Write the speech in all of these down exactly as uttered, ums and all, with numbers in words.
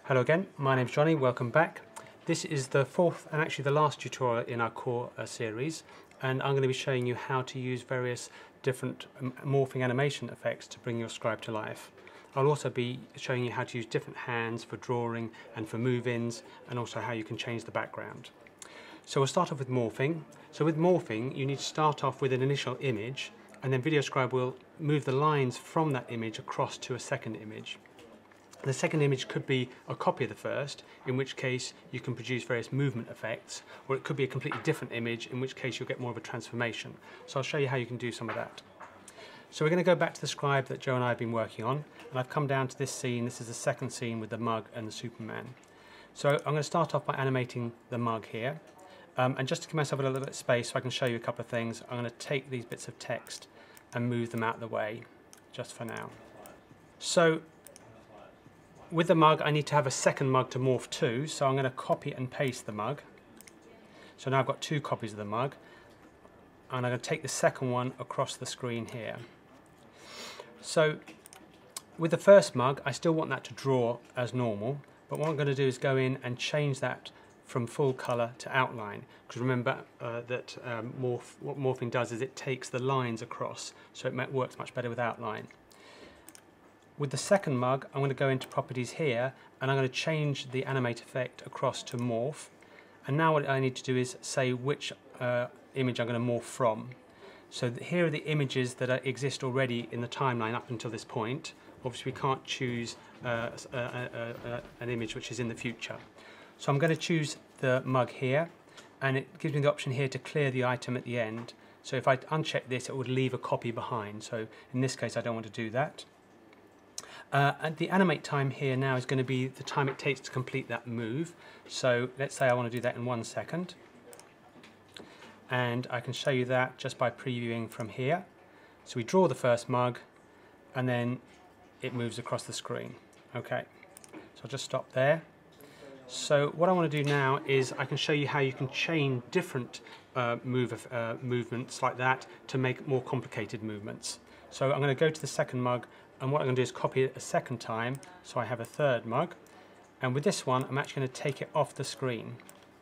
Hello again, my name's Johnny, welcome back. This is the fourth and actually the last tutorial in our core uh, series, and I'm going to be showing you how to use various different um, morphing animation effects to bring your scribe to life. I'll also be showing you how to use different hands for drawing and for move-ins, and also how you can change the background. So we'll start off with morphing. So with morphing you need to start off with an initial image, and then Video Scribe will move the lines from that image across to a second image. The second image could be a copy of the first, in which case you can produce various movement effects, or it could be a completely different image, in which case you'll get more of a transformation. So I'll show you how you can do some of that. So we're going to go back to the scribe that Joe and I have been working on, and I've come down to this scene. This is the second scene with the mug and the Superman. So I'm going to start off by animating the mug here, um, and just to give myself a little bit of space so I can show you a couple of things, I'm going to take these bits of text and move them out of the way, just for now. So with the mug, I need to have a second mug to morph to, so I'm going to copy and paste the mug. So now I've got two copies of the mug, and I'm going to take the second one across the screen here. So with the first mug, I still want that to draw as normal, but what I'm going to do is go in and change that from full colour to outline, because remember uh, that um, morph, what morphing does is it takes the lines across, so it works much better with outline. With the second mug, I'm going to go into properties here, and I'm going to change the animate effect across to morph. And now what I need to do is say which uh, image I'm going to morph from. So here are the images that are, exist already in the timeline up until this point. Obviously we can't choose uh, a, a, a, an image which is in the future. So I'm going to choose the mug here, and it gives me the option here to clear the item at the end. So if I uncheck this, it would leave a copy behind. So in this case I don't want to do that. Uh, and the animate time here now is going to be the time it takes to complete that move. So let's say I want to do that in one second. And I can show you that just by previewing from here. So we draw the first mug, and then it moves across the screen. Okay, so I'll just stop there. So what I want to do now is I can show you how you can chain different uh, move, uh, movements like that to make more complicated movements. So I'm going to go to the second mug, and what I'm going to do is copy it a second time, so I have a third mug. And with this one, I'm actually going to take it off the screen.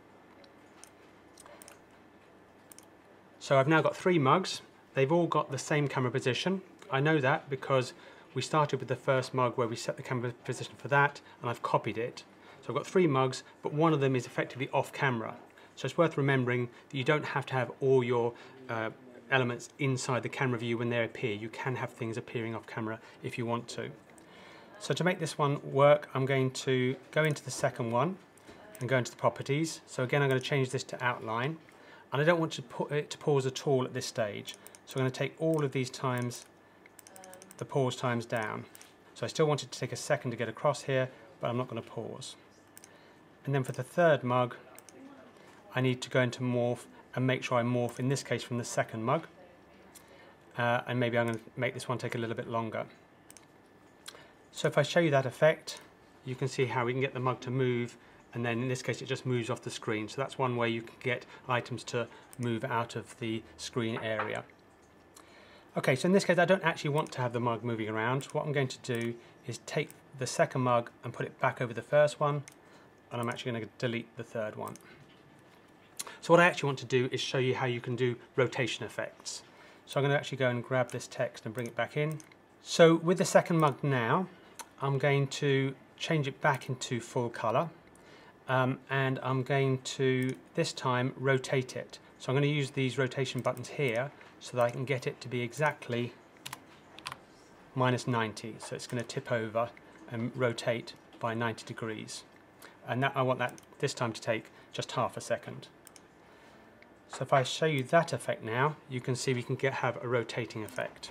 So I've now got three mugs. They've all got the same camera position. I know that because we started with the first mug where we set the camera position for that, and I've copied it. So I've got three mugs, but one of them is effectively off camera. So it's worth remembering that you don't have to have all your uh, elements inside the camera view when they appear. You can have things appearing off camera if you want to. So to make this one work, I'm going to go into the second one and go into the properties. So again, I'm going to change this to outline, and I don't want to put it to pause at all at this stage. So I'm going to take all of these times, the pause times down. So I still want it to take a second to get across here, but I'm not going to pause. And then for the third mug, I need to go into morph and make sure I morph, in this case, from the second mug. Uh, and maybe I'm going to make this one take a little bit longer. So if I show you that effect, you can see how we can get the mug to move, and then in this case it just moves off the screen. So that's one way you can get items to move out of the screen area. Okay, so in this case I don't actually want to have the mug moving around. What I'm going to do is take the second mug and put it back over the first one, and I'm actually going to delete the third one. So what I actually want to do is show you how you can do rotation effects. So I'm going to actually go and grab this text and bring it back in. So with the second mug now, I'm going to change it back into full colour, um, and I'm going to this time rotate it. So I'm going to use these rotation buttons here so that I can get it to be exactly minus ninety. So it's going to tip over and rotate by ninety degrees. And that, I want that this time to take just half a second. So if I show you that effect now, you can see we can get have a rotating effect.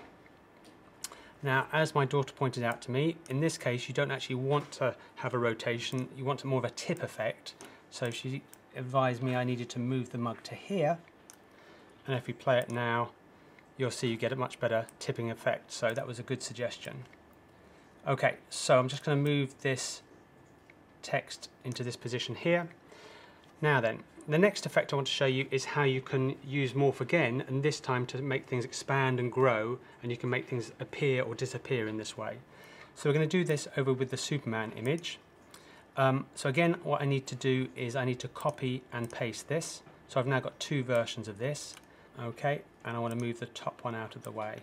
Now, as my daughter pointed out to me, in this case you don't actually want to have a rotation, you want more of a tip effect. So she advised me I needed to move the mug to here, and if we play it now, you'll see you get a much better tipping effect. So that was a good suggestion. Okay, so I'm just going to move this text into this position here. Now then, the next effect I want to show you is how you can use morph again, and this time to make things expand and grow, and you can make things appear or disappear in this way. So we're going to do this over with the Superman image, Um, so again, what I need to do is I need to copy and paste this. So I've now got two versions of this. Okay, and I want to move the top one out of the way.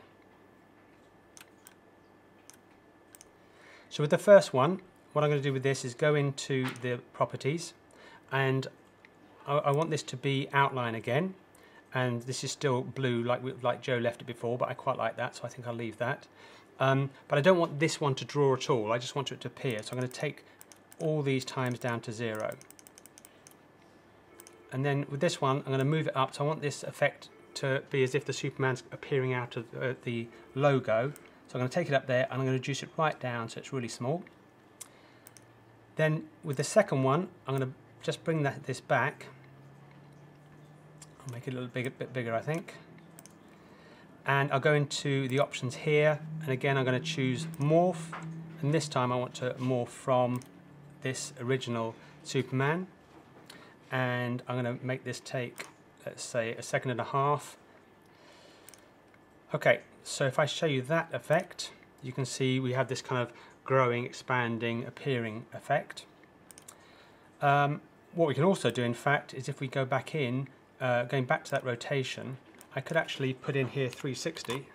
So with the first one, what I'm going to do with this is go into the properties, and I, I want this to be outline again. And this is still blue like, we, like Joe left it before, but I quite like that, so I think I'll leave that. Um, but I don't want this one to draw at all, I just want it to appear. So I'm going to take all these times down to zero. And then with this one, I'm going to move it up, so I want this effect to be as if the Superman's appearing out of uh, the logo. So I'm going to take it up there, and I'm going to reduce it right down so it's really small. Then with the second one, I'm going to just bring that, this back. I'll make it a little big, bit bigger, I think. And I'll go into the options here, and again I'm going to choose morph, and this time I want to morph from this original Superman, and I'm going to make this take, let's say, a second and a half. Okay, so if I show you that effect, you can see we have this kind of growing, expanding, appearing effect. Um, what we can also do, in fact, is if we go back in, Uh, going back to that rotation, I could actually put in here three sixty,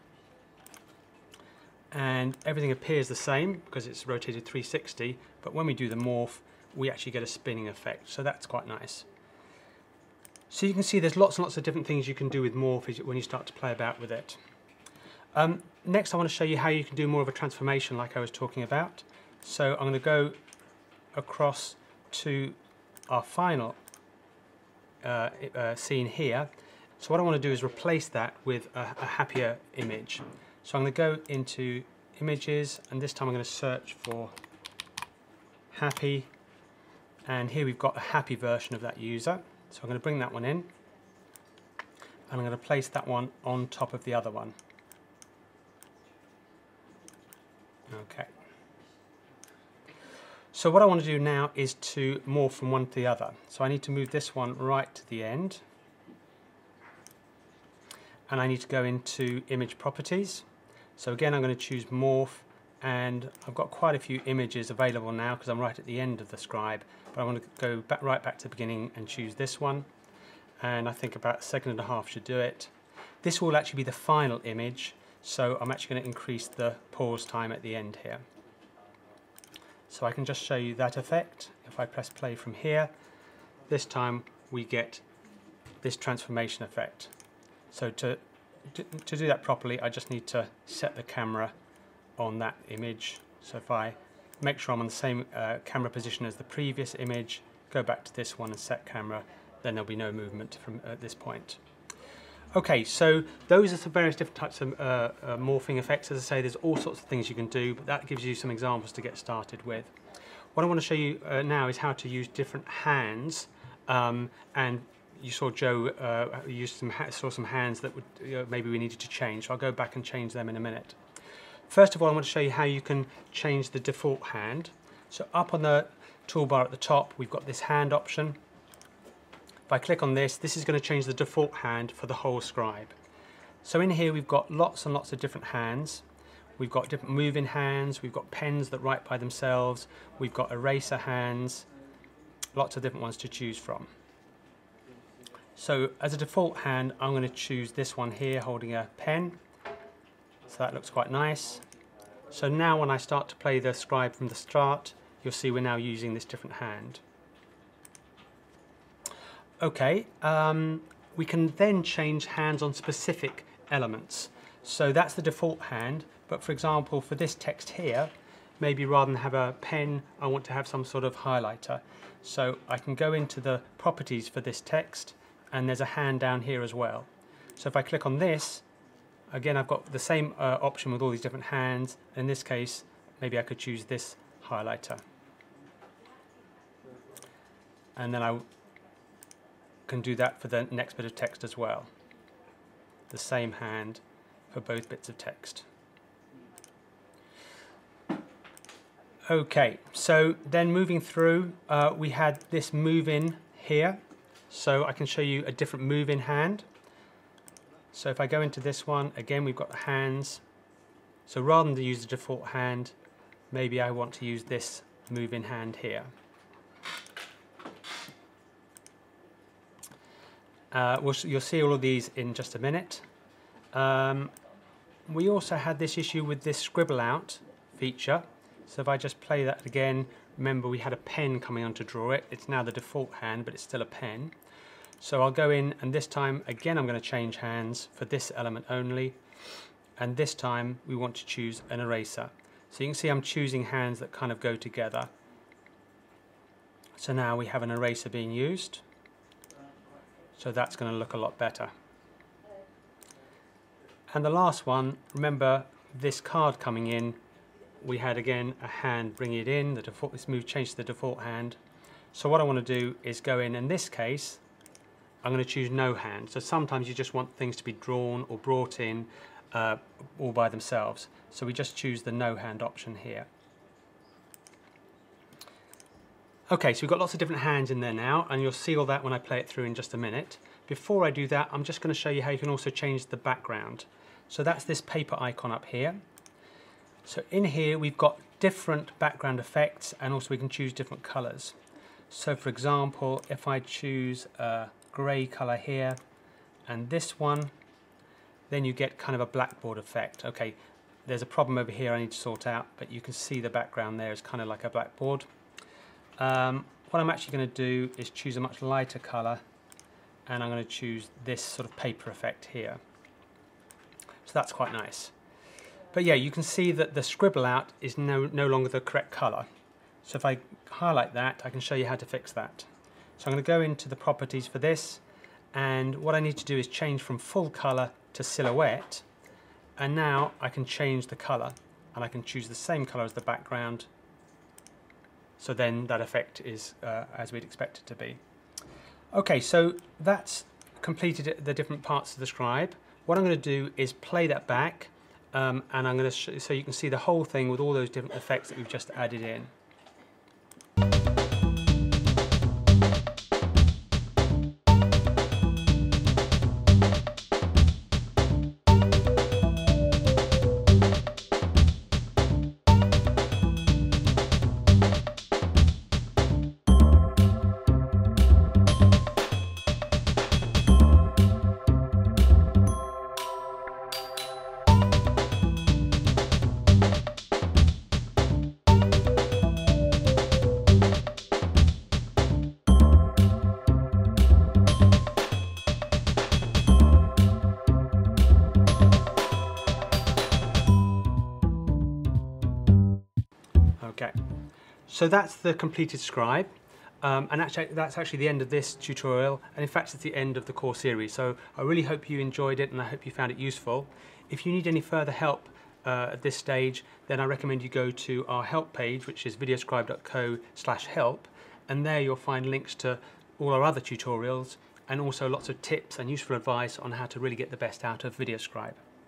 and everything appears the same because it's rotated three sixty, but when we do the morph we actually get a spinning effect, so that's quite nice. So you can see there's lots and lots of different things you can do with morph when you start to play about with it. Um, next I want to show you how you can do more of a transformation like I was talking about. So I'm going to go across to our final Uh, uh, scene here. So what I want to do is replace that with a, a happier image. So I'm going to go into images, and this time I'm going to search for happy, and here we've got a happy version of that user. So I'm going to bring that one in, and I'm going to place that one on top of the other one. Okay. So what I want to do now is to morph from one to the other. So I need to move this one right to the end, and I need to go into image properties. So again I'm going to choose morph, and I've got quite a few images available now because I'm right at the end of the scribe, but I want to go back right back to the beginning and choose this one, and I think about a second and a half should do it. This will actually be the final image, so I'm actually going to increase the pause time at the end here. So I can just show you that effect. If I press play from here, this time we get this transformation effect. So to, to, to do that properly, I just need to set the camera on that image. So if I make sure I'm on the same uh, camera position as the previous image, go back to this one and set camera, then there'll be no movement from at this point. Okay, so those are some various different types of uh, uh, morphing effects. As I say, there's all sorts of things you can do, but that gives you some examples to get started with. What I want to show you uh, now is how to use different hands, um, and you saw Joe uh, use some ha saw some hands that would you know, maybe we needed to change. So I'll go back and change them in a minute. First of all, I want to show you how you can change the default hand. So up on the toolbar at the top, we've got this hand option. If I click on this, this is going to change the default hand for the whole scribe. So in here we've got lots and lots of different hands. We've got different moving hands, we've got pens that write by themselves, we've got eraser hands, lots of different ones to choose from. So as a default hand, I'm going to choose this one here holding a pen. So that looks quite nice. So now when I start to play the scribe from the start, you'll see we're now using this different hand. Okay, um, we can then change hands on specific elements. So that's the default hand, but for example for this text here, maybe rather than have a pen, I want to have some sort of highlighter. So I can go into the properties for this text, and there's a hand down here as well. So if I click on this, again I've got the same uh, option with all these different hands. In this case, maybe I could choose this highlighter. And then I can do that for the next bit of text as well. The same hand for both bits of text. Okay, so then moving through, uh, we had this move in here. So I can show you a different move in hand. So if I go into this one, again we've got the hands. So rather than use the default hand, maybe I want to use this moving hand here. Uh, we'll, you'll see all of these in just a minute. Um, we also had this issue with this scribble out feature. So if I just play that again, remember we had a pen coming on to draw it. It's now the default hand, but it's still a pen. So I'll go in, and this time again I'm going to change hands for this element only, and this time we want to choose an eraser. So you can see I'm choosing hands that kind of go together. So now we have an eraser being used. So that's going to look a lot better. And the last one, remember this card coming in, we had again a hand bring it in, the default, this move changed to the default hand. So what I want to do is go in, in this case, I'm going to choose no hand. So sometimes you just want things to be drawn or brought in uh, all by themselves. So we just choose the no hand option here. Okay, so we've got lots of different hands in there now, and you'll see all that when I play it through in just a minute. Before I do that, I'm just going to show you how you can also change the background. So that's this paper icon up here. So in here we've got different background effects, and also we can choose different colors. So for example, if I choose a grey color here and this one, then you get kind of a blackboard effect. Okay, there's a problem over here I need to sort out, but you can see the background there is kind of like a blackboard. Um, what I'm actually going to do is choose a much lighter color, and I'm going to choose this sort of paper effect here. So that's quite nice. But yeah, you can see that the scribble out is no, no longer the correct color. So if I highlight that, I can show you how to fix that. So I'm going to go into the properties for this, and what I need to do is change from full color to silhouette, and now I can change the color, and I can choose the same color as the background. So then that effect is uh, as we'd expect it to be. Okay, so that's completed the different parts of the scribe. What I'm going to do is play that back, um, and I'm going to sh so you can see the whole thing with all those different effects that we've just added in. Okay, so that's the completed scribe, um, and actually that's actually the end of this tutorial, and in fact it's the end of the core series. So I really hope you enjoyed it, and I hope you found it useful. If you need any further help uh, at this stage, then I recommend you go to our help page, which is videoscribe dot co slash help, and there you'll find links to all our other tutorials, and also lots of tips and useful advice on how to really get the best out of VideoScribe.